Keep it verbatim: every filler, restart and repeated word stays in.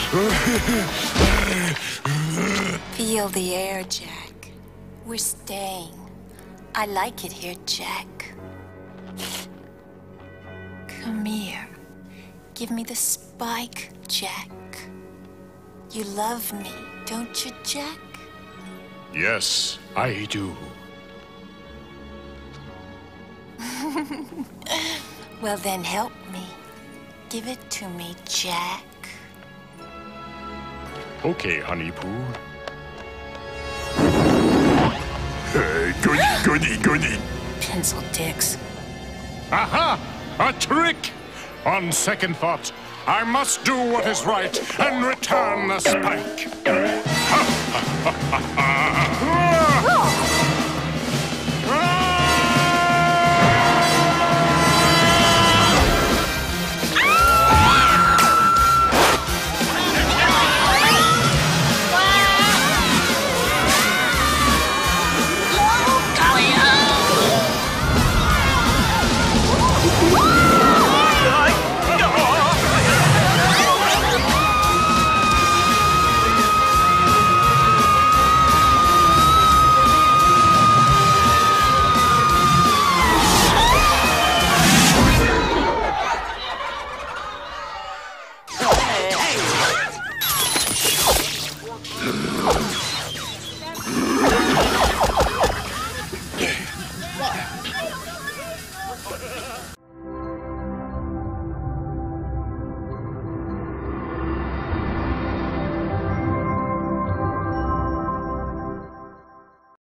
Feel the air, Jack. We're staying. I like it here, Jack. Come here. Give me the spike, Jack. You love me, don't you, Jack? Yes, I do. Well, then help me. Give it to me, Jack. Okay, Honey Poo. Hey, goody, goody, goody. Pencil dicks. Aha! A trick! On second thought, I must do what is right and return the spike.